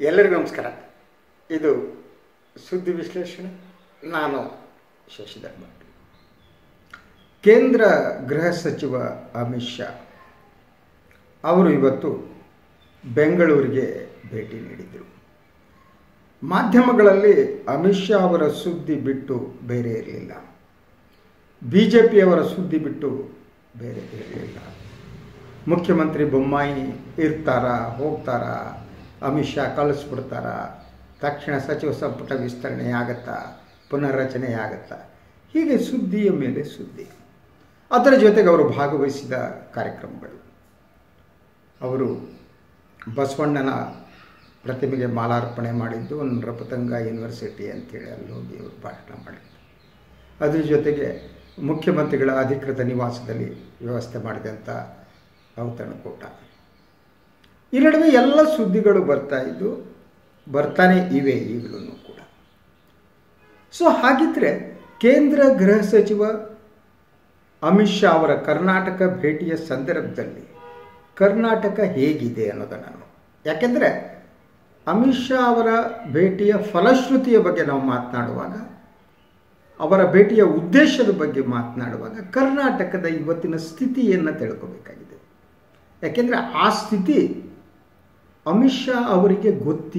ಎಲ್ಲರಿಗೂ ನಮಸ್ಕಾರ. ಇದು ಸುದ್ದಿ ವಿಶ್ಲೇಷಣೆ. ನಾನು ಶಶಿಧರ್ ಭಟ್. ಕೇಂದ್ರ ಗೃಹ ಸಚಿವ ಅಮಿತ್ ಶಾ ಅವರು ಇವತ್ತು ಬೆಂಗಳೂರಿಗೆ ಭೇಟಿ ನೀಡಿದರು. ಮಾಧ್ಯಮಗಳಲ್ಲಿ ಅಮಿತ್ ಶಾ ಅವರ ಸುದ್ದಿ ಬಿಟ್ಟು ಬೇರೆ ಇರಲಿಲ್ಲ, BJPಯವರ ಸುದ್ದಿ ಬಿಟ್ಟು ಬೇರೆ ಇರಲಿಲ್ಲ. ಮುಖ್ಯಮಂತ್ರಿ ಬೊಮ್ಮಾಯಿ ಇರ್ತಾರಾ, ಹೋಗ್ತಾರಾ, ಅಮಿತ್ ಶಾ ಕಳಿಸ್ಬಿಡ್ತಾರ, ತಕ್ಷಣ ಸಚಿವ ಸಂಪುಟ ವಿಸ್ತರಣೆ ಆಗತ್ತಾ, ಪುನರ್ರಚನೆ ಆಗತ್ತಾ, ಹೀಗೆ ಸುದ್ದಿಯ ಮೇಲೆ ಸುದ್ದಿ. ಅದರ ಜೊತೆಗೆ ಅವರು ಭಾಗವಹಿಸಿದ ಕಾರ್ಯಕ್ರಮಗಳು, ಅವರು ಬಸವಣ್ಣನ ಪ್ರತಿಮೆಗೆ ಮಾಲಾರ್ಪಣೆ ಮಾಡಿದ್ದು ನೃಪತುಂಗ ಯೂನಿವರ್ಸಿಟಿ ಅಂತೇಳಿ ಅಲ್ಲಿ ಹೋಗಿ ಅವರು ಭಾಷಣ ಮಾಡಿದ್ದು. ಅದ್ರ ಜೊತೆಗೆ ಮುಖ್ಯಮಂತ್ರಿಗಳ ಅಧಿಕೃತ ನಿವಾಸದಲ್ಲಿ ವ್ಯವಸ್ಥೆ ಮಾಡಿದಂಥ ಔತಣಕೂಟ. ಈ ನಡುವೆ ಎಲ್ಲ ಸುದ್ದಿಗಳು ಬರ್ತಾನೆ ಇವೆ ಈಗಲೂ ಕೂಡ. ಸೊ ಹಾಗಿದ್ರೆ ಕೇಂದ್ರ ಗೃಹ ಸಚಿವ ಅಮಿತ್ ಶಾ ಅವರ ಕರ್ನಾಟಕ ಭೇಟಿಯ ಸಂದರ್ಭದಲ್ಲಿ ಕರ್ನಾಟಕ ಹೇಗಿದೆ ಅನ್ನೋದನ್ನು, ಯಾಕೆಂದರೆ ಅಮಿತ್ ಶಾ ಅವರ ಭೇಟಿಯ ಫಲಶ್ರುತಿಯ ಬಗ್ಗೆ ನಾವು ಮಾತನಾಡುವಾಗ, ಅವರ ಭೇಟಿಯ ಉದ್ದೇಶದ ಬಗ್ಗೆ ಮಾತನಾಡುವಾಗ ಕರ್ನಾಟಕದ ಇವತ್ತಿನ ಸ್ಥಿತಿಯನ್ನು ತಿಳ್ಕೋಬೇಕಾಗಿದೆ. ಯಾಕೆಂದರೆ ಆ ಸ್ಥಿತಿ ಅಮಿತ್ ಶಾ ಅವರಿಗೆ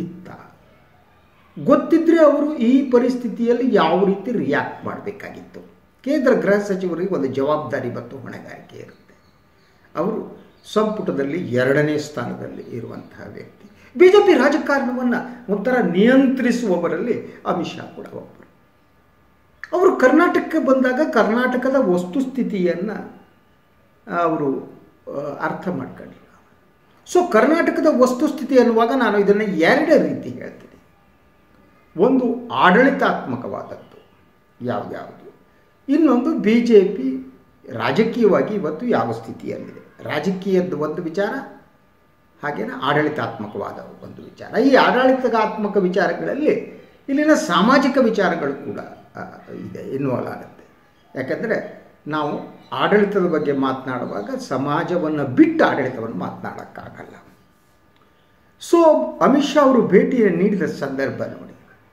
ಗೊತ್ತಿದ್ದರೆ ಅವರು ಈ ಪರಿಸ್ಥಿತಿಯಲ್ಲಿ ಯಾವ ರೀತಿ ರಿಯಾಕ್ಟ್ ಮಾಡಬೇಕಾಗಿತ್ತು. ಕೇಂದ್ರ ಗೃಹ ಸಚಿವರಿಗೆ ಒಂದು ಜವಾಬ್ದಾರಿ ಮತ್ತು ಹೊಣೆಗಾರಿಕೆ ಇರುತ್ತೆ. ಅವರು ಸಂಪುಟದಲ್ಲಿ 2ನೇ ಸ್ಥಾನದಲ್ಲಿ ಇರುವಂತಹ ವ್ಯಕ್ತಿ. BJP ರಾಜಕಾರಣವನ್ನು ಒಂಥರ ನಿಯಂತ್ರಿಸುವವರಲ್ಲಿ ಅಮಿತ್ ಶಾ ಕೂಡ ಒಬ್ಬರು. ಅವರು ಕರ್ನಾಟಕಕ್ಕೆ ಬಂದಾಗ ಕರ್ನಾಟಕದ ವಸ್ತುಸ್ಥಿತಿಯನ್ನು ಅವರು ಅರ್ಥ ಮಾಡ್ಕೊಂಡಿಲ್ಲ. ಸೊ ಕರ್ನಾಟಕದ ವಸ್ತುಸ್ಥಿತಿ ಅನ್ನುವಾಗ ನಾನು ಇದನ್ನು 2 ರೀತಿ ಹೇಳ್ತೀನಿ. ಒಂದು ಆಡಳಿತಾತ್ಮಕವಾದದ್ದು ಯಾವ್ಯಾವುದು, ಇನ್ನೊಂದು BJP ರಾಜಕೀಯವಾಗಿ ಇವತ್ತು ಯಾವ ಸ್ಥಿತಿಯಲ್ಲಿದೆ, ರಾಜಕೀಯದ ಒಂದು ವಿಚಾರ, ಹಾಗೇನೆ ಆಡಳಿತಾತ್ಮಕವಾದ ಒಂದು ವಿಚಾರ. ಈ ಆಡಳಿತಾತ್ಮಕ ವಿಚಾರಗಳಲ್ಲಿ ಇಲ್ಲಿನ ಸಾಮಾಜಿಕ ವಿಚಾರಗಳು ಕೂಡ ಇದೆ, ಇನ್ವಾಲ್ವ್ ಆಗುತ್ತೆ. ಯಾಕಂದರೆ ನಾವು ಆಡಳಿತದ ಬಗ್ಗೆ ಮಾತನಾಡುವಾಗ ಸಮಾಜವನ್ನು ಬಿಟ್ಟು ಆಡಳಿತವನ್ನು ಮಾತನಾಡೋಕ್ಕಾಗಲ್ಲ. ಸೊ ಅಮಿತ್ ಶಾ ಅವರು ಭೇಟಿ ನೀಡಿದ ಸಂದರ್ಭ ನೋಡಿ,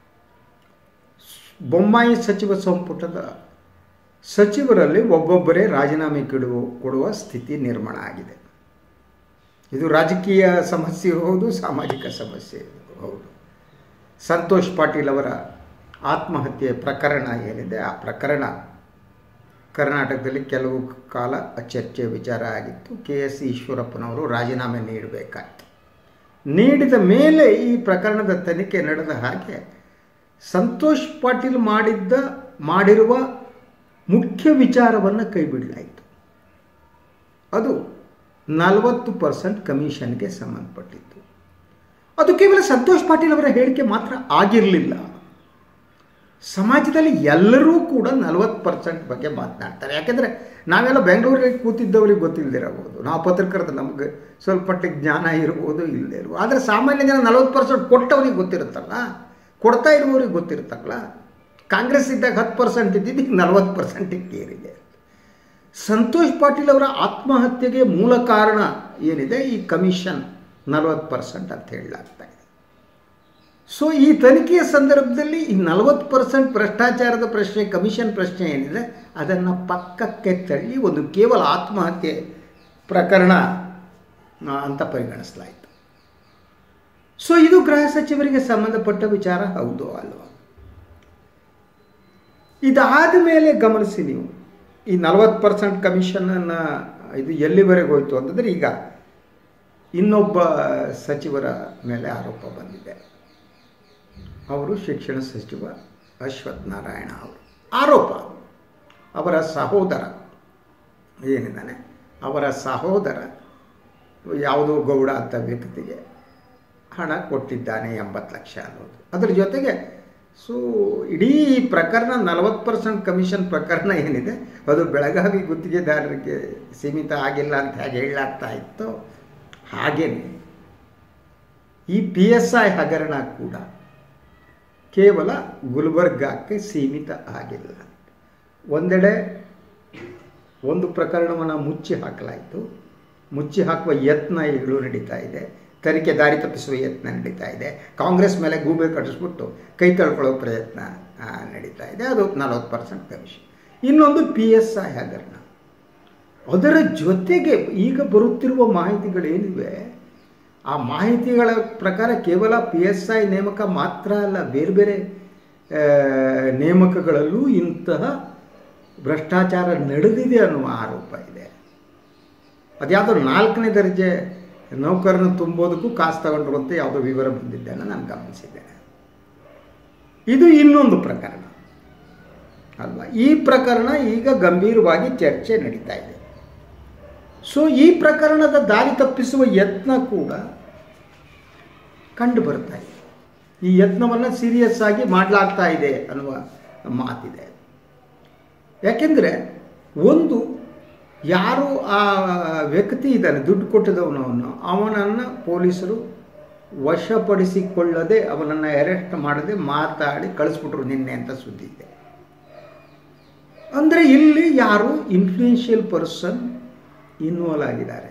ಬೊಮ್ಮಾಯಿ ಸಚಿವ ಸಂಪುಟದ ಸಚಿವರಲ್ಲಿ ಒಬ್ಬೊಬ್ಬರೇ ರಾಜೀನಾಮೆ ಕೊಡುವ ಸ್ಥಿತಿ ನಿರ್ಮಾಣ ಆಗಿದೆ. ಇದು ರಾಜಕೀಯ ಸಮಸ್ಯೆ ಹೌದು, ಸಾಮಾಜಿಕ ಸಮಸ್ಯೆ ಹೌದು. ಸಂತೋಷ್ ಪಾಟೀಲ್ ಅವರ ಆತ್ಮಹತ್ಯೆ ಪ್ರಕರಣ ಏನಿದೆ, ಆ ಪ್ರಕರಣ ಕರ್ನಾಟಕದಲ್ಲಿ ಕೆಲವು ಕಾಲ ಚರ್ಚೆ ವಿಚಾರ ಆಗಿತ್ತು. KS ಈಶ್ವರಪ್ಪನವರು ರಾಜೀನಾಮೆ ನೀಡಬೇಕಾಯಿತು. ನೀಡಿದ ಮೇಲೆ ಈ ಪ್ರಕರಣದ ತನಿಖೆ ನಡೆದ ಹಾಗೆ ಸಂತೋಷ್ ಪಾಟೀಲ್ ಮಾಡಿರುವ ಮುಖ್ಯ ವಿಚಾರವನ್ನು ಕೈಬಿಡಲಾಯಿತು. ಅದು 40% ಕಮಿಷನ್ಗೆ ಸಂಬಂಧಪಟ್ಟಿತ್ತು. ಅದು ಕೇವಲ ಸಂತೋಷ್ ಪಾಟೀಲ್ ಅವರ ಹೇಳಿಕೆ ಮಾತ್ರ ಆಗಿರಲಿಲ್ಲ. ಸಮಾಜದಲ್ಲಿ ಎಲ್ಲರೂ ಕೂಡ 40% ಬಗ್ಗೆ ಮಾತನಾಡ್ತಾರೆ. ಯಾಕೆಂದರೆ ನಾವೆಲ್ಲ ಬೆಂಗಳೂರಿಗೆ ಕೂತಿದ್ದವರಿಗೆ ಗೊತ್ತಿಲ್ಲದಿರಬಹುದು, ನಾವು ಪತ್ರಕರ್ತರು, ನಮಗೆ ಸ್ವಲ್ಪ ಮಟ್ಟಿಗೆ ಜ್ಞಾನ ಇರ್ಬೋದು, ಇಲ್ಲದೇ ಇರ್ಬೋದು. ಆದರೆ ಸಾಮಾನ್ಯ ಜನ 40% ಕೊಟ್ಟವರಿಗೆ ಗೊತ್ತಿರುತ್ತಲ್ಲ, ಕೊಡ್ತಾ ಇರುವವರಿಗೆ ಗೊತ್ತಿರುತ್ತಲ್ಲ. ಕಾಂಗ್ರೆಸ್ ಇದ್ದಾಗ 10% ಇದ್ದಿದ್ದು ಈಗ 40%ಕ್ಕೆ ಏರಿದೆ. ಸಂತೋಷ್ ಪಾಟೀಲ್ ಅವರ ಆತ್ಮಹತ್ಯೆಗೆ ಮೂಲ ಕಾರಣ ಏನಿದೆ, ಈ ಕಮಿಷನ್ 40% ಅಂತ ಹೇಳಲಾಗ್ತಾ ಇದೆ. ಸೊ ಈ ತನಿಖೆಯ ಸಂದರ್ಭದಲ್ಲಿ ಈ 40% ಭ್ರಷ್ಟಾಚಾರದ ಪ್ರಶ್ನೆ, ಕಮಿಷನ್ ಪ್ರಶ್ನೆ ಏನಿದೆ, ಅದನ್ನು ಪಕ್ಕಕ್ಕೆ ತಳ್ಳಿ ಒಂದು ಕೇವಲ ಆತ್ಮಹತ್ಯೆ ಪ್ರಕರಣ ಅಂತ ಪರಿಗಣಿಸಲಾಯಿತು. ಸೊ ಇದು ಗೃಹ ಸಚಿವರಿಗೆ ಸಂಬಂಧಪಟ್ಟ ವಿಚಾರ ಹೌದು ಅಲ್ವಾ? ಇದಾದ ಮೇಲೆ ಗಮನಿಸಿ ನೀವು, ಈ 40% ಕಮಿಷನನ್ನು ಇದು ಎಲ್ಲಿವರೆಗೆ ಹೋಯಿತು ಅಂತಂದರೆ, ಈಗ ಇನ್ನೊಬ್ಬ ಸಚಿವರ ಮೇಲೆ ಆರೋಪ ಬಂದಿದೆ. ಅವರು ಶಿಕ್ಷಣ ಸಚಿವ ಅಶ್ವಥ್ ನಾರಾಯಣ ಅವರು. ಆರೋಪ, ಅವರ ಸಹೋದರ ಏನಿದ್ದಾನೆ, ಅವರ ಸಹೋದರ ಯಾವುದೋ ಗೌಡ ಅಂತ ವ್ಯಕ್ತಿಗೆ ಹಣ ಕೊಟ್ಟಿದ್ದಾನೆ 80 ಲಕ್ಷ ಅನ್ನೋದು. ಅದರ ಜೊತೆಗೆ ಸೊ ಇಡೀ ಪ್ರಕರಣ 40% ಕಮಿಷನ್ ಪ್ರಕರಣ ಏನಿದೆ, ಅದು ಬೆಳಗಾವಿ ಗುತ್ತಿಗೆದಾರರಿಗೆ ಸೀಮಿತ ಆಗಿಲ್ಲ ಅಂತ ಹೇಗೆ ಹೇಳಲಾಗ್ತಾ ಇತ್ತು, ಹಾಗೇನೆ ಈ PSI ಹಗರಣ ಕೂಡ ಕೇವಲ ಗುಲ್ಬರ್ಗಕ್ಕೆ ಸೀಮಿತ ಆಗಿಲ್ಲ. ಒಂದೆಡೆ ಒಂದು ಪ್ರಕರಣವನ್ನು ಮುಚ್ಚಿ ಹಾಕಲಾಯಿತು, ಮುಚ್ಚಿ ಹಾಕುವ ಯತ್ನ ಈಗಲೂ ನಡೀತಾ ಇದೆ. ತನಿಖೆ ದಾರಿ ತಪ್ಪಿಸುವ ಯತ್ನ ನಡೀತಾ ಇದೆ. ಕಾಂಗ್ರೆಸ್ ಮೇಲೆ ಗೂಬೆ ಕಟ್ಟಿಸ್ಬಿಟ್ಟು ಕೈ ತಳ್ಕೊಳ್ಳೋ ಪ್ರಯತ್ನ ನಡೀತಾ ಇದೆ. ಅದು 40% ಕಮಿಷನ್. ಇನ್ನೊಂದು PSI ಹಗರಣ. ಅದರ ಜೊತೆಗೆ ಈಗ ಬರುತ್ತಿರುವ ಮಾಹಿತಿಗಳೇನಿವೆ, ಆ ಮಾಹಿತಿಗಳ ಪ್ರಕಾರ ಕೇವಲ PSI ನೇಮಕ ಮಾತ್ರ ಅಲ್ಲ, ಬೇರೆ ಬೇರೆ ನೇಮಕಗಳಲ್ಲೂ ಇಂತಹ ಭ್ರಷ್ಟಾಚಾರ ನಡೆದಿದೆ ಅನ್ನುವ ಆರೋಪ ಇದೆ. ಅದ್ಯಾವುದೋ 4ನೇ ದರ್ಜೆ ನೌಕರನ್ನು ತುಂಬೋದಕ್ಕೂ ಕಾಸು ತಗೊಂಡ್ರು ಅಂತ ಯಾವುದೋ ವಿವರ ಬಂದಿದ್ದನ್ನು ನಾನು ಗಮನಿಸಿದ್ದೇನೆ. ಇದು ಇನ್ನೊಂದು ಪ್ರಕರಣ ಅಲ್ವಾ. ಈ ಪ್ರಕರಣ ಈಗ ಗಂಭೀರವಾಗಿ ಚರ್ಚೆ ನಡೀತಾ ಇದೆ. ಸೊ ಈ ಪ್ರಕರಣದ ದಾರಿ ತಪ್ಪಿಸುವ ಯತ್ನ ಕೂಡ ಕಂಡು ಬರ್ತಾ ಇದೆ. ಈ ಯತ್ನವನ್ನು ಸೀರಿಯಸ್ ಆಗಿ ಮಾಡಲಾಗ್ತಾ ಇದೆ ಅನ್ನುವ ಮಾತಿದೆ. ಯಾಕೆಂದರೆ ಒಂದು ಯಾರು ಆ ವ್ಯಕ್ತಿ ಇದ್ದಾನೆ, ದುಡ್ಡು ಕೊಟ್ಟಿದ್ದವನವನು, ಅವನನ್ನು ಪೊಲೀಸರು ವಶಪಡಿಸಿಕೊಳ್ಳದೆ, ಅವನನ್ನು ಅರೆಸ್ಟ್ ಮಾಡದೆ ಮಾತಾಡಿ ಕಳಿಸ್ಬಿಟ್ರು ನಿನ್ನೆ ಅಂತ ಸುದ್ದಿ ಇದೆ. ಅಂದರೆ ಇಲ್ಲಿ ಯಾರು ಇನ್ಫ್ಲೂಯೆನ್ಷಿಯಲ್ ಪರ್ಸನ್ ಇನ್ವಾಲ್ವ್ ಆಗಿದ್ದಾರೆ.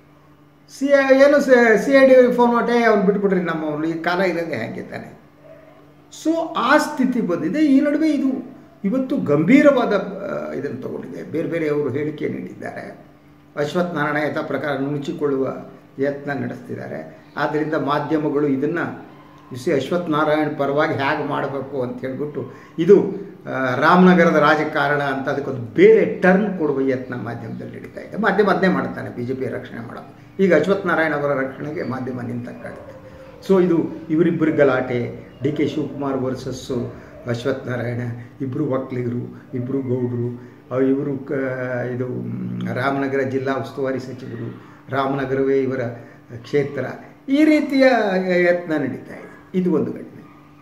CID ಫೋನ್ ಮಾಡೇ ಅವ್ನು ಬಿಟ್ಬಿಟ್ರಿ ನಮ್ಮವ್ರು, ಈ ಕಾಲ ಇರೋದೇ ಹಾಗೆ ತಾನೆ. ಸೊ ಆ ಸ್ಥಿತಿ ಬಂದಿದೆ. ಈ ನಡುವೆ ಇದು ಇವತ್ತು ಗಂಭೀರವಾದ ಇದನ್ನು ತಗೊಂಡಿದೆ. ಬೇರೆ ಬೇರೆಯವರು ಹೇಳಿಕೆ ನೀಡಿದ್ದಾರೆ. ಅಶ್ವಥ್ ನಾರಾಯಣ ಯಥಾ ಪ್ರಕಾರ ನುಣುಚಿಕೊಳ್ಳುವ ಯತ್ನ ನಡೆಸ್ತಿದ್ದಾರೆ. ಆದ್ದರಿಂದ ಮಾಧ್ಯಮಗಳು ಇದನ್ನು ಅಶ್ವಥ್ ನಾರಾಯಣ ಪರವಾಗಿ ಹೇಗೆ ಮಾಡಬೇಕು ಅಂತ ಹೇಳ್ಬಿಟ್ಟು ಇದು ರಾಮನಗರದ ರಾಜಕಾರಣ ಅಂತ ಅದಕ್ಕೊಂದು ಬೇರೆ ಟರ್ನ್ ಕೊಡುವ ಯತ್ನ ಮಾಧ್ಯಮದಲ್ಲಿ ನಡೀತಾ ಇದೆ. ಮಾಧ್ಯಮ ಅದನ್ನೇ ಮಾಡ್ತಾನೆ, BJP ರಕ್ಷಣೆ ಮಾಡೋದು. ಈಗ ಅಶ್ವಥ್ ನಾರಾಯಣ ಅವರ ರಕ್ಷಣೆಗೆ ಮಾಧ್ಯಮ ನಿಂತಕ್ಕಾಗುತ್ತೆ. ಸೊ ಇದು ಇವರಿಬ್ಬರು ಗಲಾಟೆ, DK ಶಿವಕುಮಾರ್ ವರ್ಸಸ್ಸು ಅಶ್ವಥ್ ನಾರಾಯಣ, ಇಬ್ಬರು ಒಕ್ಕಲಿಗರು, ಇಬ್ಬರು ಗೌಡರು, ಇವರು ಇದು ರಾಮನಗರ ಜಿಲ್ಲಾ ಉಸ್ತುವಾರಿ ಸಚಿವರು, ರಾಮನಗರವೇ ಇವರ ಕ್ಷೇತ್ರ, ಈ ರೀತಿಯ ಯತ್ನ ನಡೀತಾ ಇದೆ. ಇದು ಒಂದು ಘಟನೆ.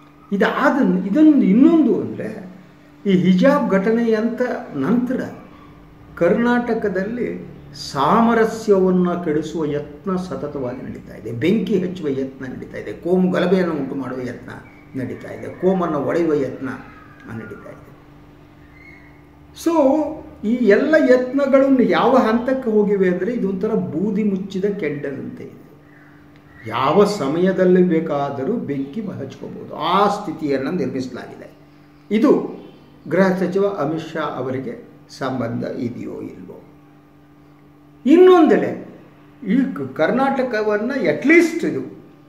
ಇದೊಂದು ಇನ್ನೊಂದು ಅಂದರೆ ಈ ಹಿಜಾಬ್ ಘಟನೆಯಂತ ನಂತರ ಕರ್ನಾಟಕದಲ್ಲಿ ಸಾಮರಸ್ಯವನ್ನು ಕೆಡಿಸುವ ಯತ್ನ ಸತತವಾಗಿ ನಡೀತಾ ಇದೆ. ಬೆಂಕಿ ಹಚ್ಚುವ ಯತ್ನ ನಡೀತಾ ಇದೆ. ಕೋಮು ಗಲಭೆಯನ್ನು ಉಂಟು ಮಾಡುವ ಯತ್ನ ನಡೀತಾ ಇದೆ. ಕೋಮನ್ನು ಒಡೆಯುವ ಯತ್ನ ನಡೀತಾ ಇದೆ. ಸೊ ಈ ಎಲ್ಲ ಯತ್ನಗಳನ್ನು ಯಾವ ಹಂತಕ್ಕೆ ಹೋಗಿವೆ ಅಂದರೆ ಇದೊಂಥರ ಬೂದಿ ಮುಚ್ಚಿದ ಕೆಂಡದಂತೆ ಇದೆ. ಯಾವ ಸಮಯದಲ್ಲಿ ಬೇಕಾದರೂ ಬೆಂಕಿ ಹಚ್ಕೋಬಹುದು, ಆ ಸ್ಥಿತಿಯನ್ನು ನಿರ್ಮಿಸಲಾಗಿದೆ. ಇದು ಗೃಹ ಸಚಿವ ಅಮಿತ್ ಶಾ ಅವರಿಗೆ ಸಂಬಂಧ ಇದೆಯೋ ಇಲ್ವೋ. ಇನ್ನೊಂದೆಡೆ ಈ ಕರ್ನಾಟಕವನ್ನು ಅಟ್ಲೀಸ್ಟ್ ಇದು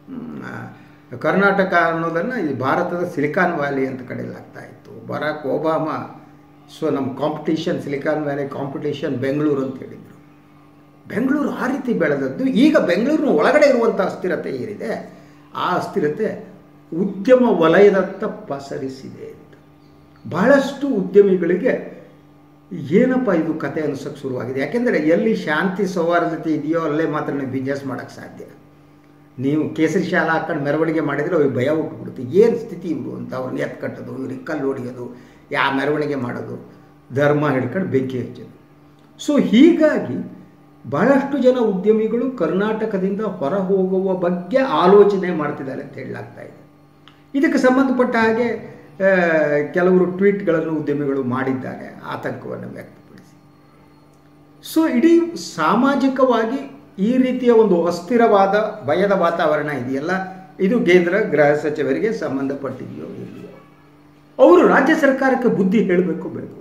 ಕರ್ನಾಟಕ ಅನ್ನೋದನ್ನು ಈ ಭಾರತದ ಸಿಲಿಕಾನ್ ವ್ಯಾಲಿ ಅಂತ ಕರೆಯಲಾಗ್ತಾ ಇತ್ತು. ಬರಾಕ್ ಒಬಾಮಾ ನಮ್ಮ competition, Silicon Valley competition Bengaluru ಅಂತ ಹೇಳಿದರು. ಬೆಂಗಳೂರು ಆ ರೀತಿ ಬೆಳೆದದ್ದು. ಈಗ ಬೆಂಗಳೂರಿನ ಒಳಗಡೆ ಇರುವಂಥ ಅಸ್ಥಿರತೆ ಏನಿದೆ, ಆ ಅಸ್ಥಿರತೆ ಉದ್ಯಮ ವಲಯದತ್ತ ಪಸರಿಸಿದೆ ಅಂತ ಬಹಳಷ್ಟು ಉದ್ಯಮಿಗಳಿಗೆ ಏನಪ್ಪ ಇದು ಕತೆ ಅನಿಸೋಕ್ಕೆ ಶುರುವಾಗಿದೆ. ಯಾಕೆಂದರೆ ಎಲ್ಲಿ ಶಾಂತಿ ಸೌಹಾರ್ದತೆ ಇದೆಯೋ ಅಲ್ಲೇ ಮಾತ್ರ ನೀವು ಬಿಸ್ನೆಸ್ ಮಾಡೋಕ್ಕೆ ಸಾಧ್ಯ. ನೀವು ಕೇಸರಿ ಶಾಲೆ ಹಾಕೊಂಡು ಮೆರವಣಿಗೆ ಮಾಡಿದರೆ ಅವ್ರಿಗೆ ಭಯ ಹುಟ್ಟುಬಿಡುತ್ತೆ. ಏನು ಸ್ಥಿತಿ ಇವರು ಅಂತ ಅವ್ರನ್ನ ಎತ್ತು ಕಟ್ಟೋದು, ಇವ್ರಿಗೆ ಕಲ್ಲು ಹೊಡಿಯೋದು, ಮೆರವಣಿಗೆ ಮಾಡೋದು, ಧರ್ಮ ಹಿಡ್ಕೊಂಡು ಬೆಂಕಿ ಹಚ್ಚೋದು. ಸೊ ಹೀಗಾಗಿ ಬಹಳಷ್ಟು ಜನ ಉದ್ಯಮಿಗಳು ಕರ್ನಾಟಕದಿಂದ ಹೊರ ಹೋಗುವ ಬಗ್ಗೆ ಆಲೋಚನೆ ಮಾಡ್ತಿದ್ದಾರೆ ಅಂತ ಹೇಳಲಾಗ್ತಾ ಇದೆ. ಇದಕ್ಕೆ ಸಂಬಂಧಪಟ್ಟ ಹಾಗೆ ಕೆಲವರು ಟ್ವೀಟ್ಗಳನ್ನು ಉದ್ಯಮಿಗಳು ಮಾಡಿದ್ದಾರೆ ಆತಂಕವನ್ನು ವ್ಯಕ್ತಪಡಿಸಿ. ಸೊ ಇಡೀ ಸಾಮಾಜಿಕವಾಗಿ ಈ ರೀತಿಯ ಒಂದು ಅಸ್ಥಿರವಾದ ಭಯದ ವಾತಾವರಣ ಇದೆಯಲ್ಲ, ಇದು ಕೇಂದ್ರ ಗೃಹ ಸಚಿವರಿಗೆ ಸಂಬಂಧಪಟ್ಟಿದೆಯೋ ಇಲ್ಲವೋ? ಅವರು ರಾಜ್ಯ ಸರ್ಕಾರಕ್ಕೆ ಬುದ್ಧಿ ಹೇಳಬೇಕು ಬೇಕು.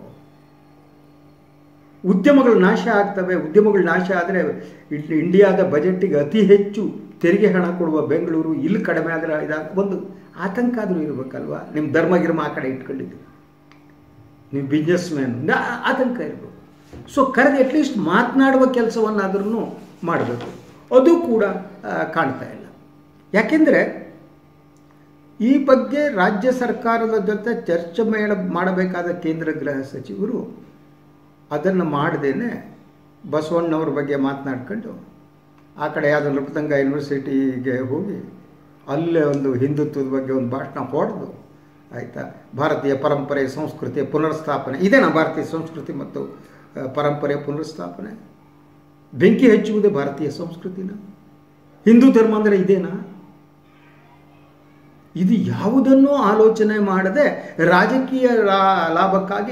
ಉದ್ಯಮಗಳು ನಾಶ ಆಗ್ತವೆ. ಉದ್ಯಮಗಳು ನಾಶ ಆದರೆ ಇಂಡಿಯಾದ ಬಜೆಟ್ಟಿಗೆ ಅತಿ ಹೆಚ್ಚು ತೆರಿಗೆ ಹಣ ಕೊಡುವ ಬೆಂಗಳೂರು ಇಲ್ಲಿ ಕಡಿಮೆ ಆದರೆ ಒಂದು ಆತಂಕ ಆದರೂ ಇರಬೇಕಲ್ವ. ನಿಮ್ಮ ಧರ್ಮ ಆ ಕಡೆ ಇಟ್ಕೊಂಡಿದ್ದು, ನೀವು ಬಿಸ್ನೆಸ್ ಮ್ಯಾನ್, ಆತಂಕ ಇರಬೇಕು. ಸೊ ಕರೆದು ಅಟ್ಲೀಸ್ಟ್ ಮಾತನಾಡುವ ಕೆಲಸವನ್ನಾದ್ರೂ ಮಾಡಬೇಕು. ಅದು ಕೂಡ ಕಾಣ್ತಾ ಇಲ್ಲ. ಯಾಕೆಂದರೆ ಈ ಬಗ್ಗೆ ರಾಜ್ಯ ಸರ್ಕಾರದ ಜೊತೆ ಚರ್ಚೆ ಮಾಡಬೇಕಾದ ಕೇಂದ್ರ ಗೃಹ ಸಚಿವರು ಅದನ್ನು ಮಾಡದೇನೆ ಬಸವಣ್ಣವ್ರ ಬಗ್ಗೆ ಮಾತನಾಡ್ಕೊಂಡು ಆ ಕಡೆ ಯಾವುದೋ ನೃಪತಂಗ ಯೂನಿವರ್ಸಿಟಿಗೆ ಹೋಗಿ ಅಲ್ಲೇ ಒಂದು ಹಿಂದುತ್ವದ ಬಗ್ಗೆ ಒಂದು ಭಾಷಣ ಹೊಡೆದು, ಆಯಿತಾ, ಭಾರತೀಯ ಪರಂಪರೆ ಸಂಸ್ಕೃತಿಯ ಪುನರ್ಸ್ಥಾಪನೆ ಇದೇನಾ ಭಾರತೀಯ ಸಂಸ್ಕೃತಿ ಮತ್ತು ಪರಂಪರೆಯ ಪುನರ್ಸ್ಥಾಪನೆ? ಬೆಂಕಿ ಹಚ್ಚುವುದೇ ಭಾರತೀಯ ಸಂಸ್ಕೃತಿನ? ಹಿಂದೂ ಧರ್ಮ ಅಂದರೆ ಇದೇನಾ? ಇದು ಯಾವುದನ್ನೂ ಆಲೋಚನೆ ಮಾಡದೆ ರಾಜಕೀಯ ಲಾಭಕ್ಕಾಗಿ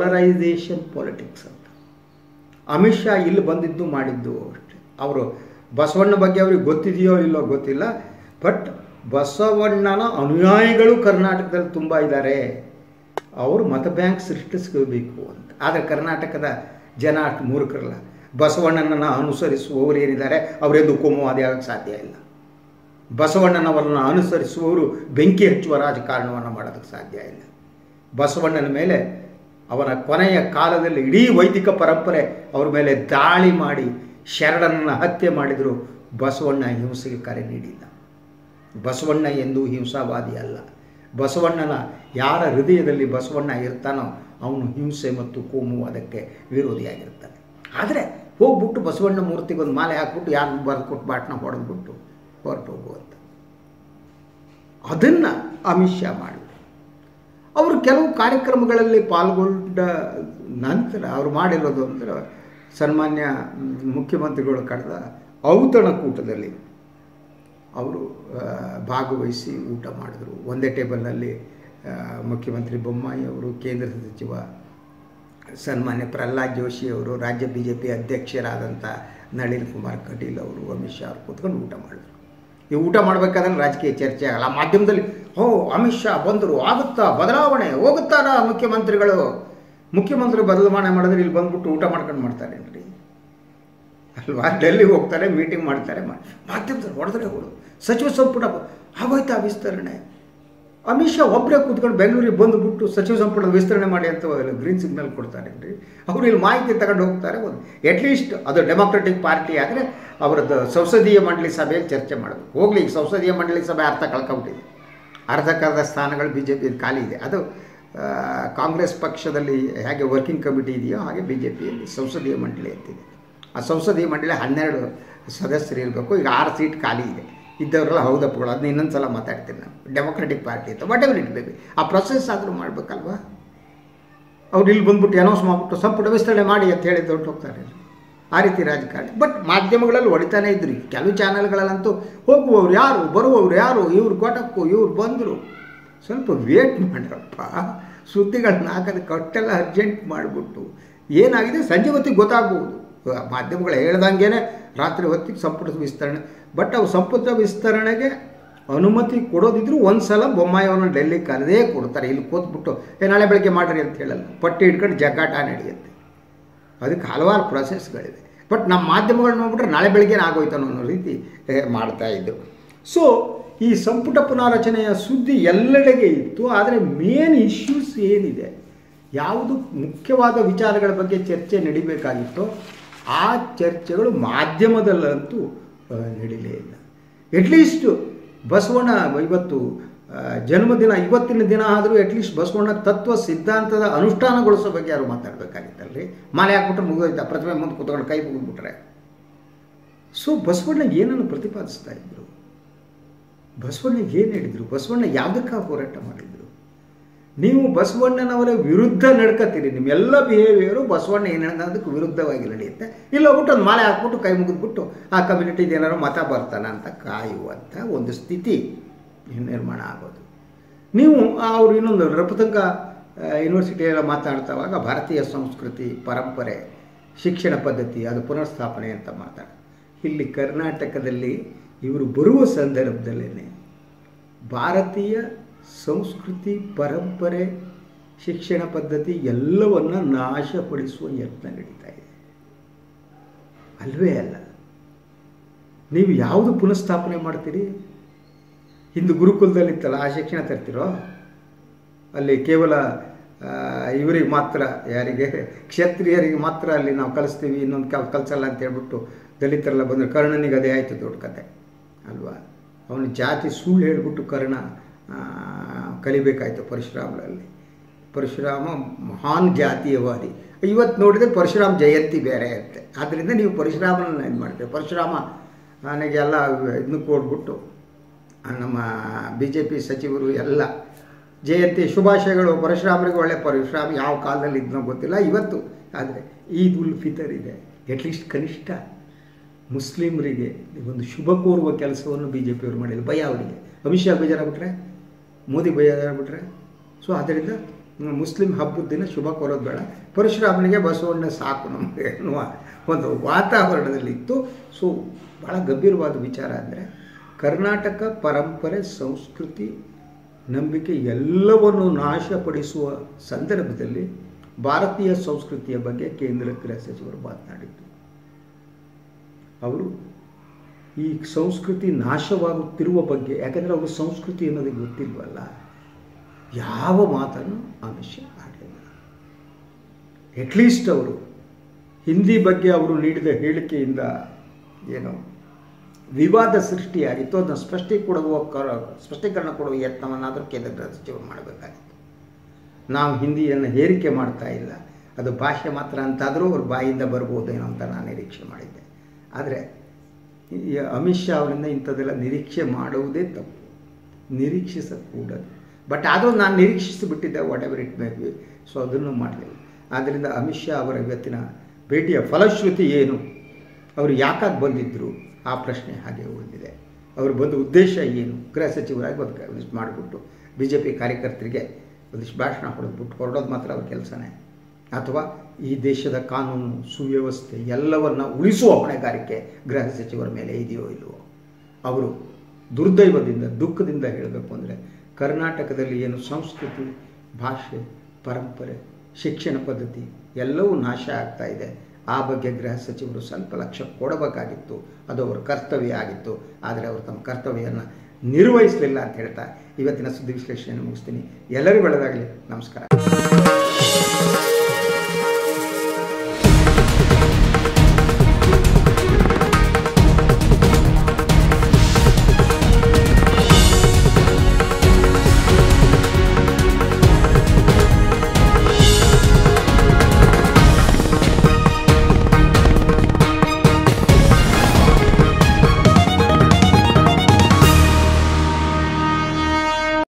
ಪೋಲರೈಸೇಷನ್ ಪಾಲಿಟಿಕ್ಸ್ ಅಂತ. ಅಮಿತ್ ಶಾ ಇಲ್ಲಿ ಬಂದಿದ್ದು ಮಾಡಿದ್ದು ಅಷ್ಟೆ. ಅವರು ಬಸವಣ್ಣ ಬಗ್ಗೆ ಅವ್ರಿಗೆ ಗೊತ್ತಿದೆಯೋ ಇಲ್ಲೋ ಗೊತ್ತಿಲ್ಲ, ಬಟ್ ಬಸವಣ್ಣನ ಅನುಯಾಯಿಗಳು ಕರ್ನಾಟಕದಲ್ಲಿ ತುಂಬ ಇದ್ದಾರೆ. ಅವರು ಮತ ಬ್ಯಾಂಕ್ ಸೃಷ್ಟಿಸ್ಕೋಬೇಕು ಅಂತ. ಆದರೆ ಕರ್ನಾಟಕದ ಜನ ಅಷ್ಟು ಮೂರ್ಖರಲ್ಲ. ಬಸವಣ್ಣನನ್ನು ಅನುಸರಿಸುವವರು ಏನಿದ್ದಾರೆ ಅವರೆಂದು ಕೋಮುವಾದಿ ಆಗಕ್ಕೆ ಸಾಧ್ಯ ಇಲ್ಲ. ಬಸವಣ್ಣನವರನ್ನು ಅನುಸರಿಸುವವರು ಬೆಂಕಿ ಹಚ್ಚುವ ರಾಜಕಾರಣವನ್ನು ಮಾಡೋದಕ್ಕೆ ಸಾಧ್ಯ ಇಲ್ಲ. ಬಸವಣ್ಣನ ಮೇಲೆ ಅವನ ಕೊನೆಯ ಕಾಲದಲ್ಲಿ ಇಡೀ ವೈದಿಕ ಪರಂಪರೆ ಅವ್ರ ಮೇಲೆ ದಾಳಿ ಮಾಡಿ ಶರಣನನ್ನು ಹತ್ಯೆ ಮಾಡಿದರೂ ಬಸವಣ್ಣ ಹಿಂಸೆಗೆ ಕರೆ ನೀಡಿಲ್ಲ. ಬಸವಣ್ಣ ಎಂದೂ ಹಿಂಸಾವಾದಿ ಅಲ್ಲ. ಬಸವಣ್ಣನ ಯಾರ ಹೃದಯದಲ್ಲಿ ಬಸವಣ್ಣ ಇರ್ತಾನೋ ಅವನು ಹಿಂಸೆ ಮತ್ತು ಕೋಮುವಾದಕ್ಕೆ ವಿರೋಧಿಯಾಗಿರ್ತಾನೆ. ಆದರೆ ಹೋಗ್ಬಿಟ್ಟು ಬಸವಣ್ಣ ಮೂರ್ತಿಗೊಂದು ಮಾಲೆ ಹಾಕ್ಬಿಟ್ಟು ಯಾರು ಬರೆದುಕೊಟ್ಟು ಬಾಟ್ನ ಹೊಡೆದ್ಬಿಟ್ಟು ಹೊರಟು ಹೋಗುವಂಥ ಅದನ್ನು ಅಮಿತ್ ಶಾ ಮಾಡಿದ್ರು. ಅವರು ಕೆಲವು ಕಾರ್ಯಕ್ರಮಗಳಲ್ಲಿ ಪಾಲ್ಗೊಂಡ ನಂತರ ಅವರು ಮಾಡಿರೋದು ಅಂದರೆ ಸನ್ಮಾನ್ಯ ಮುಖ್ಯಮಂತ್ರಿಗಳು ಕಳೆದ ಔತಣಕೂಟದಲ್ಲಿ ಅವರು ಭಾಗವಹಿಸಿ ಊಟ ಮಾಡಿದ್ರು. ಒಂದೇ ಟೇಬಲ್ನಲ್ಲಿ ಮುಖ್ಯಮಂತ್ರಿ ಬೊಮ್ಮಾಯಿ ಅವರು, ಕೇಂದ್ರ ಸಚಿವ ಸನ್ಮಾನ್ಯ ಪ್ರಹ್ಲಾದ್ ಜೋಶಿ ಅವರು, ರಾಜ್ಯ BJP ಅಧ್ಯಕ್ಷರಾದಂಥ ನಳಿನ್ ಕುಮಾರ್ ಕಟೀಲ್ ಅವರು, ಅಮಿತ್ ಶಾ ಅವರು ಕೂತ್ಕೊಂಡು ಊಟ ಮಾಡಿದ್ರು. ಈ ಊಟ ಮಾಡಬೇಕಾದ್ರೆ ರಾಜಕೀಯ ಚರ್ಚೆ ಆಗಲ್ಲ. ಮಾಧ್ಯಮದಲ್ಲಿ ಅಮಿತ್ ಶಾ ಬಂದರು, ಆಗುತ್ತಾ ಬದಲಾವಣೆ, ಹೋಗುತ್ತಾರ ಮುಖ್ಯಮಂತ್ರಿ ಬದಲಾವಣೆ ಮಾಡಿದ್ರೆ ಇಲ್ಲಿ ಬಂದ್ಬಿಟ್ಟು ಊಟ ಮಾಡ್ಕೊಂಡು ಮಾಡ್ತಾರೇನ್ರಿ ಅಲ್ವಾ? ಡೆಲ್ಲಿಗೆ ಹೋಗ್ತಾರೆ, ಮೀಟಿಂಗ್ ಮಾಡ್ತಾರೆ, ಮಾಧ್ಯಮದಲ್ಲಿ ಹೊಡೆದ್ರೆ ಸಚಿವ ಸಂಪುಟ ಆಗೋಯ್ತಾ ವಿಸ್ತರಣೆ. ಅಮಿತ್ ಶಾ ಒಬ್ಬರೇ ಕೂತ್ಕೊಂಡು ಬೆಂಗಳೂರಿಗೆ ಬಂದುಬಿಟ್ಟು ಸಚಿವ ಸಂಪುಟದ ವಿಸ್ತರಣೆ ಮಾಡಿ ಅಂತ ಗ್ರೀನ್ ಸಿಗ್ನಲ್ ಕೊಡ್ತಾರೇನ್ರಿ? ಅವರು ಇಲ್ಲಿ ಮಾಹಿತಿ ತಗೊಂಡು ಹೋಗ್ತಾರೆ. ಅಟ್ಲೀಸ್ಟ್ ಅದು ಡೆಮೊಕ್ರೆಟಿಕ್ ಪಾರ್ಟಿ ಆದರೆ ಅವರದ್ದು ಸಂಸದೀಯ ಮಂಡಳಿ ಸಭೆಯಲ್ಲಿ ಚರ್ಚೆ ಮಾಡಬೇಕು. ಹೋಗಲಿ, ಈಗ ಸಂಸದೀಯ ಮಂಡಳಿ ಸಭೆ ಅರ್ಥ ಕಳ್ಕೊಂಬಿಟ್ಟಿದೆ. ಅರ್ಧಕ್ಕರ್ಧ ಸ್ಥಾನಗಳು BJP ಖಾಲಿ ಇದೆ. ಅದು ಕಾಂಗ್ರೆಸ್ ಪಕ್ಷದಲ್ಲಿ ಹೇಗೆ ವರ್ಕಿಂಗ್ ಕಮಿಟಿ ಇದೆಯೋ ಹಾಗೆ BJPಯಲ್ಲಿ ಸಂಸದೀಯ ಮಂಡಳಿ ಅಂತಿದೆ. ಆ ಸಂಸದೀಯ ಮಂಡಳಿ 12 ಸದಸ್ಯರು ಇರಬೇಕು. ಈಗ 6 ಸೀಟ್ ಖಾಲಿ ಇದೆ. ಇದ್ದವರೆಲ್ಲ ಹೌದಪ್ಪಗಳು, ಅದನ್ನ ಇನ್ನೊಂದು ಸಲ ಮಾತಾಡ್ತೀನಿ ನಾನು. ಡೆಮೊಕ್ರೆಟಿಕ್ ಪಾರ್ಟಿ ಅಂತ ವಾಟ್ ಎವರ್ ಇಟ್ ಬೇಬಿ, ಆ ಪ್ರೊಸೆಸ್ ಆದರೂ ಮಾಡಬೇಕಲ್ವಾ? ಅವ್ರು ಇಲ್ಲಿ ಬಂದ್ಬಿಟ್ಟು ಅನೌನ್ಸ್ ಮಾಡಿಬಿಟ್ಟು ಸಂಪುಟ ವಿಸ್ತರಣೆ ಮಾಡಿ ಅಂತ ಹೇಳಿ ಹೊರಟು ಹೋಗ್ತಾರೆ. ಆ ರೀತಿ ರಾಜಕಾರಣ. ಬಟ್ ಮಾಧ್ಯಮಗಳಲ್ಲಿ ಹೊಡಿತಾನೆ ಇದ್ರಿ. ಕೆಲವು ಚಾನಲ್ಗಳಲ್ಲಂತೂ ಹೋಗುವವ್ರು ಯಾರು, ಬರುವವ್ರು ಯಾರು, ಇವ್ರು ಕೊಟ್ಟಕ್ಕೂ ಇವ್ರು ಬಂದರು, ಸ್ವಲ್ಪ ವೇಟ್ ಮಾಡ್ರಪ್ಪ. ಸುದ್ದಿಗಳನ್ನ ಹಾಕೋದು ಕಟ್ಟೆಲ್ಲ ಅರ್ಜೆಂಟ್ ಮಾಡಿಬಿಟ್ಟು ಏನಾಗಿದೆ ಸಂಜೆ ಹೊತ್ತಿಗೆ ಗೊತ್ತಾಗ್ಬೋದು. ಮಾಧ್ಯಮಗಳು ಹೇಳ್ದಂಗೆ ರಾತ್ರಿ ಹೊತ್ತಿಗೆ ಸಂಪುಟದ ವಿಸ್ತರಣೆ. ಬಟ್ ಅವು ಸಂಪುಟ ವಿಸ್ತರಣೆಗೆ ಅನುಮತಿ ಕೊಡೋದಿದ್ರು ಒಂದು ಸಲ ಬೊಮ್ಮಾಯಿಯವ್ರನ್ನ ಡೆಲ್ಲಿಗೆ ಕರೆದೇ ಕೊಡ್ತಾರೆ. ಇಲ್ಲಿ ಕೂತ್ಬಿಟ್ಟು ನಾಳೆ ಬೆಳಗ್ಗೆ ಮಾಡಿರಿ ಅಂತ ಹೇಳಲ್ಲ. ಪಟ್ಟಿ ಹಿಡ್ಕೊಂಡು ಜಗ್ಗಾಟ ನಡೆಯುತ್ತೆ. ಅದಕ್ಕೆ ಹಲವಾರು ಪ್ರೊಸೆಸ್ಗಳಿವೆ. ಬಟ್ ನಮ್ಮ ಮಾಧ್ಯಮಗಳು ನೋಡ್ಬಿಟ್ರೆ ನಾಳೆ ಬೆಳಗ್ಗೆ ಆಗೋಯ್ತಾನೋ ಅನ್ನೋ ರೀತಿ ಮಾಡ್ತಾಯಿದ್ರು. ಸೊ ಈ ಸಂಪುಟ ಪುನಾರಚನೆಯ ಸುದ್ದಿ ಎಲ್ಲೆಡೆಗೆ ಇತ್ತು. ಆದರೆ ಮೇನ್ ಇಶ್ಯೂಸ್ ಏನಿದೆ, ಯಾವುದು ಮುಖ್ಯವಾದ ವಿಚಾರಗಳ ಬಗ್ಗೆ ಚರ್ಚೆ ನಡಿಬೇಕಾಗಿತ್ತೋ ಆ ಚರ್ಚೆಗಳು ಮಾಧ್ಯಮದಲ್ಲಂತೂ ನಡೀಲೇ ಇಲ್ಲ. ಅಟ್ಲೀಸ್ಟ್ ಬಸವಣ್ಣ ಇವತ್ತು ಜನ್ಮದಿನ, ಇವತ್ತಿನ ದಿನ ಆದರೂ ಅಟ್ಲೀಸ್ಟ್ ಬಸವಣ್ಣ ತತ್ವ ಸಿದ್ಧಾಂತದ ಅನುಷ್ಠಾನಗೊಳಿಸೋ ಬಗ್ಗೆ ಯಾರು ಮಾತಾಡಬೇಕಾಗಿತ್ತಲ್ರಿ. ಮಾಲೆ ಹಾಕ್ಬಿಟ್ರೆ ಮುಗಿದೋಯ್ತಾ, ಪ್ರತಿಮೆ ಮುಂದೆ ಕೂತ್ಕೊಂಡು ಕೈ ಮುಗಿದ್ಬಿಟ್ರೆ. ಸೊ ಬಸವಣ್ಣ ಏನನ್ನು ಪ್ರತಿಪಾದಿಸ್ತಾ ಇದ್ರು, ಬಸವಣ್ಣ ಏನು ಹೇಳಿದರು, ಬಸವಣ್ಣ ಯಾವುದಕ್ಕೆ ಹೋರಾಟ ಮಾಡಿದರು? ನೀವು ಬಸವಣ್ಣನವರ ವಿರುದ್ಧ ನಡ್ಕತ್ತೀರಿ. ನಿಮ್ಮೆಲ್ಲ ಬಿಹೇವಿಯರು ಬಸವಣ್ಣ ಏನು ಅದಕ್ಕೆ ವಿರುದ್ಧವಾಗಿ ನಡೆಯುತ್ತೆ. ಇಲ್ಲ ಹೋಗ್ಬಿಟ್ಟು ಒಂದು ಮಾಲೆ ಹಾಕ್ಬಿಟ್ಟು ಕೈ ಮುಗಿದ್ಬಿಟ್ಟು ಆ ಕಮ್ಯುನಿಟಿದು ಏನಾರು ಮತ ಬರ್ತಾನೆ ಅಂತ ಕಾಯುವಂಥ ಒಂದು ಸ್ಥಿತಿ ನಿರ್ಮಾಣ ಆಗೋದು. ನೀವು ಅವರು ಇನ್ನೊಂದು ರಪತಂಗ ಯೂನಿವರ್ಸಿಟಿಯೆಲ್ಲ ಮಾತಾಡ್ತಾವಾಗ ಭಾರತೀಯ ಸಂಸ್ಕೃತಿ, ಪರಂಪರೆ, ಶಿಕ್ಷಣ ಪದ್ಧತಿ ಅದು ಪುನರ್ಸ್ಥಾಪನೆ ಅಂತ ಮಾತಾಡ. ಇಲ್ಲಿ ಕರ್ನಾಟಕದಲ್ಲಿ ಇವರು ಬರುವ ಸಂದರ್ಭದಲ್ಲೇ ಭಾರತೀಯ ಸಂಸ್ಕೃತಿ, ಪರಂಪರೆ, ಶಿಕ್ಷಣ ಪದ್ಧತಿ ಎಲ್ಲವನ್ನು ನಾಶಪಡಿಸುವ ಯತ್ನ ನಡೀತಾ ಇದೆ. ಅಲ್ವೇ ಅಲ್ಲ? ನೀವು ಯಾವುದು ಪುನಃಸ್ಥಾಪನೆ ಮಾಡ್ತೀರಿ? ಹಿಂದೆ ಗುರುಕುಲದಲ್ಲಿತ್ತಲ್ಲ, ಆ ಶಿಕ್ಷಣ ತರ್ತಿರೋ? ಅಲ್ಲಿ ಕೇವಲ ಇವರಿಗೆ ಮಾತ್ರ, ಯಾರಿಗೆ ಕ್ಷತ್ರಿಯರಿಗೆ ಮಾತ್ರ ಅಲ್ಲಿ ನಾವು ಕಲಿಸ್ತೀವಿ, ಇನ್ನೊಂದು ಕಲಿಸಲ್ಲ ಅಂತ ಹೇಳ್ಬಿಟ್ಟು ದಲಿತರೆಲ್ಲ ಬಂದರೆ ಕರ್ಣನಿಗೆ ಅದೇ ಆಯಿತು ದೊಡ್ಡ ಕತೆ ಅಲ್ವಾ? ಅವನು ಜಾತಿ ಸುಳ್ಳು ಹೇಳ್ಬಿಟ್ಟು ಕರ್ಣ ಕಲಿಬೇಕಾಯ್ತು ಪರಶುರಾಮರಲ್ಲಿ. ಪರಶುರಾಮ ಮಹಾನ್ ಜಾತೀಯವಾದಿ. ಇವತ್ತು ನೋಡಿದರೆ ಪರಶುರಾಮ ಜಯಂತಿ ಬೇರೆ ಇರುತ್ತೆ. ಆದ್ದರಿಂದ ನೀವು ಪರಶುರಾಮನ ಇದು ಮಾಡ್ತೀವಿ. ಪರಶುರಾಮ ನನಗೆಲ್ಲ ಇದನ್ನು ಕೊಡ್ಬಿಟ್ಟು ನಮ್ಮ BJP ಸಚಿವರು ಎಲ್ಲ ಜಯಂತಿ ಶುಭಾಶಯಗಳು ಪರಶುರಾಮರಿಗೆ. ಒಳ್ಳೆ ಪರಶುರಾಮ ಯಾವ ಕಾಲದಲ್ಲಿ ಇದನ್ನೋ ಗೊತ್ತಿಲ್ಲ ಇವತ್ತು. ಆದರೆ ಈದ್ ಉಲ್ ಫಿತರ್ ಇದೆ. ಅಟ್ಲೀಸ್ಟ್ ಕನಿಷ್ಠ ಮುಸ್ಲಿಮರಿಗೆ ಒಂದು ಶುಭ ಕೋರುವ ಕೆಲಸವನ್ನು BJPಯವರು ಮಾಡಿಲ್ಲ. ಭಯ ಅವರಿಗೆ. ಅಮಿತ್ ಶಾ ಬೇಜಾರಾಗ್ಬಿಟ್ರೆ, ಮೋದಿ ಬೇಜಾರಾಗ್ಬಿಟ್ರೆ. ಸೊ ಆದ್ದರಿಂದ ಮುಸ್ಲಿಂ ಹಬ್ಬದ ದಿನ ಶುಭ ಕೋರೋದು ಬೇಡ, ಪರಶುರಾಮನಿಗೆ ಬಸವಣ್ಣ ಸಾಕು ನಮಗೆ ಎನ್ನುವ ಒಂದು ವಾತಾವರಣದಲ್ಲಿತ್ತು. ಸೊ ಭಾಳ ಗಂಭೀರವಾದ ವಿಚಾರ ಅಂದರೆ ಕರ್ನಾಟಕ ಪರಂಪರೆ, ಸಂಸ್ಕೃತಿ, ನಂಬಿಕೆ ಎಲ್ಲವನ್ನು ನಾಶಪಡಿಸುವ ಸಂದರ್ಭದಲ್ಲಿ ಭಾರತೀಯ ಸಂಸ್ಕೃತಿಯ ಬಗ್ಗೆ ಕೇಂದ್ರ ಗೃಹ ಸಚಿವರು ಮಾತನಾಡಿದ್ದು. ಅವರು ಈ ಸಂಸ್ಕೃತಿ ನಾಶವಾಗುತ್ತಿರುವ ಬಗ್ಗೆ, ಯಾಕಂದರೆ ಅವರು ಸಂಸ್ಕೃತಿ ಅನ್ನೋದು ಗೊತ್ತಿಲ್ವಲ್ಲ, ಯಾವ ಮಾತನ್ನು ಅಮಿತ್ ಶಾ ಆಡಿಲ್ಲ. ಅಟ್ಲೀಸ್ಟ್ ಅವರು ಹಿಂದಿ ಬಗ್ಗೆ ಅವರು ನೀಡಿದ ಹೇಳಿಕೆಯಿಂದ ಏನೋ ವಿವಾದ ಸೃಷ್ಟಿಯಾಗಿತ್ತು, ಅದನ್ನು ಸ್ಪಷ್ಟೀಕರಣ ಕೊಡುವ ಯತ್ನವನ್ನಾದರೂ ಕೇಂದ್ರ ಗೃಹ ಸಚಿವರು ಮಾಡಬೇಕಾಗಿತ್ತು. ನಾವು ಹಿಂದಿಯನ್ನು ಹೇರಿಕೆ ಮಾಡ್ತಾ ಇಲ್ಲ, ಅದು ಭಾಷೆ ಮಾತ್ರ ಅಂತಾದರೂ ಅವ್ರ ಬಾಯಿಂದ ಬರ್ಬೋದೇನೋ ಅಂತ ನಾನು ನಿರೀಕ್ಷೆ ಮಾಡಿದ್ದೆ. ಆದರೆ ಈ ಅಮಿತ್ ಶಾ ಅವರಿಂದ ಇಂಥದ್ದೆಲ್ಲ ನಿರೀಕ್ಷೆ ಮಾಡುವುದೇ ತಪ್ಪು, ನಿರೀಕ್ಷಿಸಕೂಡದು. ಬಟ್ ಆದರೂ ನಾನು ನಿರೀಕ್ಷಿಸಿಬಿಟ್ಟಿದ್ದೆ, whatever it may be. So ಅದನ್ನು ಮಾಡಲಿಲ್ಲ. ಆದ್ದರಿಂದ ಅಮಿತ್ ಶಾ ಅವರ ಇವತ್ತಿನ ಭೇಟಿಯ ಫಲಶ್ರುತಿ ಏನು, ಅವರು ಯಾಕಾಗಿ ಬಂದಿದ್ದರು, ಆ ಪ್ರಶ್ನೆ ಹಾಗೆ ಉಳಿದಿದೆ. ಅವರು ಬಂದ ಉದ್ದೇಶ ಏನು, ಗೃಹ ಸಚಿವರಾಗಿ ಒಂದಿಷ್ಟು ಮಾಡಿಬಿಟ್ಟು BJP ಕಾರ್ಯಕರ್ತರಿಗೆ ಒಂದಿಷ್ಟು ಭಾಷಣ ಹೊರಡೋದು ಮಾತ್ರ ಅವ್ರ ಕೆಲಸನೇ, ಅಥವಾ ಈ ದೇಶದ ಕಾನೂನು ಸುವ್ಯವಸ್ಥೆ ಎಲ್ಲವನ್ನು ಉಳಿಸುವ ಹೊಣೆಗಾರಿಕೆ ಗೃಹ ಸಚಿವರ ಮೇಲೆ ಇದೆಯೋ ಇಲ್ಲವೋ. ಅವರು ದುರ್ದೈವದಿಂದ, ದುಃಖದಿಂದ ಹೇಳಬೇಕು ಅಂದರೆ ಕರ್ನಾಟಕದಲ್ಲಿ ಏನು ಸಂಸ್ಕೃತಿ, ಭಾಷೆ, ಪರಂಪರೆ, ಶಿಕ್ಷಣ ಪದ್ಧತಿ ಎಲ್ಲವೂ ನಾಶ ಆಗ್ತಾ ಇದೆ. ಆ ಬಗ್ಗೆ ಗೃಹ ಸಚಿವರು ಸ್ವಲ್ಪ ಲಕ್ಷ್ಯ ಕೊಡಬೇಕಾಗಿತ್ತು, ಅದು ಅವರ ಕರ್ತವ್ಯ ಆಗಿತ್ತು. ಆದರೆ ಅವರು ತಮ್ಮ ಕರ್ತವ್ಯವನ್ನು ನಿರ್ವಹಿಸಲಿಲ್ಲ ಅಂತ ಹೇಳ್ತಾ ಇವತ್ತಿನ ಸುದ್ದಿ ವಿಶ್ಲೇಷಣೆಯನ್ನು ಮುಗಿಸ್ತೀನಿ. ಎಲ್ಲರಿಗೂ ಒಳ್ಳೆಯದಾಗಲಿ. ನಮಸ್ಕಾರ.